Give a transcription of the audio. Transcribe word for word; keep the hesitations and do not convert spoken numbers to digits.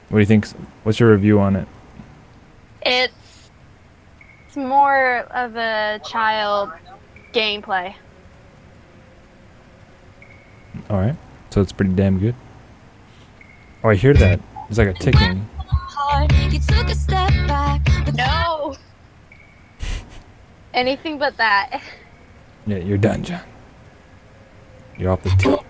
What do you think? What's your review on it? It's it's more of a child gameplay. All right, so it's pretty damn good. Oh, I hear that. It's like a ticking. No. Anything but that. Yeah, you're done, John. You're off the tip.